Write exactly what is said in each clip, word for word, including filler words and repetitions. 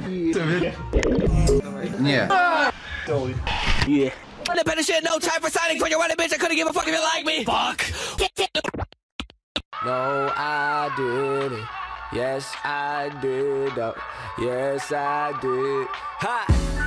Не. No, I did it. Yes, I did. Oh, yes, I did. Ha!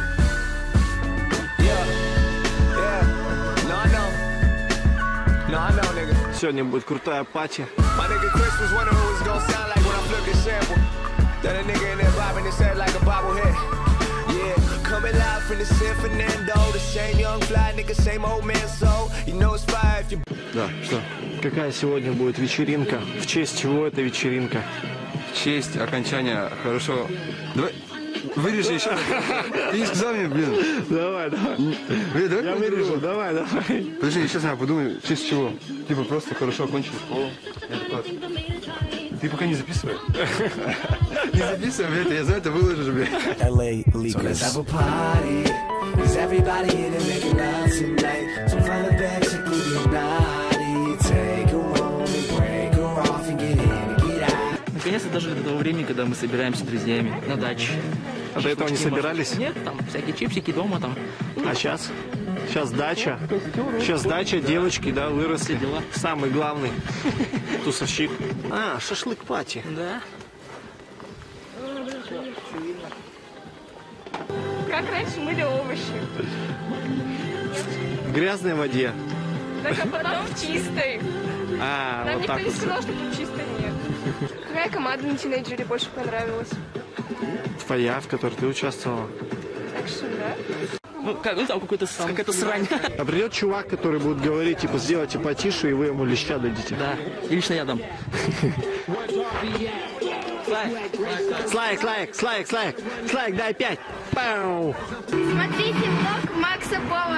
Yeah, yeah. No, I know. No, I know, nigga. Сегодня будет крутая пати. My nigga Chris was wondering what it's gonna sound like when I flip this sample. That a nigga in there bobbing his head like a bobblehead. Yeah, coming live from the San Fernando. The same young fly nigga, same old man soul. You know it's fire if you... Да, что? Какая сегодня будет вечеринка? В честь чего эта вечеринка? В честь окончания хорошо. Давай, вырежи еще. Ты не сказал мне, блин. Давай, давай. Блин, давай я вырежу, давай, давай. Подожди, сейчас я подумаю, в честь чего. Типа просто хорошо окончили школу. Ты пока не записывай. Не записывай, блядь, я знаю, ты выложишь, блядь. Наконец-то дожили до того времени, когда мы собираемся с друзьями на даче. А до этого не собирались? Нет, там всякие чипсики дома там. А сейчас? Сейчас дача. Сейчас дача, девочки, да, выросли. Дела. Самый главный тусовщик. А, шашлык-пати. Да. Как раньше мыли овощи. В грязной воде. Так, а потом в чистой. А, Нам вот никто так не вот. сказал, что тут чистой нет. Какая команда на тинейджере больше понравилась? Твоя, в которой ты участвовала. Так что, да. Ну, как, ну там какой-то сам, какая-то срань. А придет чувак, который будет говорить, типа, сделайте потише, и вы ему леща дадите. Да, и лично я дам. Слайк, слайк, слайк, слайк, слайк, дай пять. Пау. Смотрите влог Макса Пола.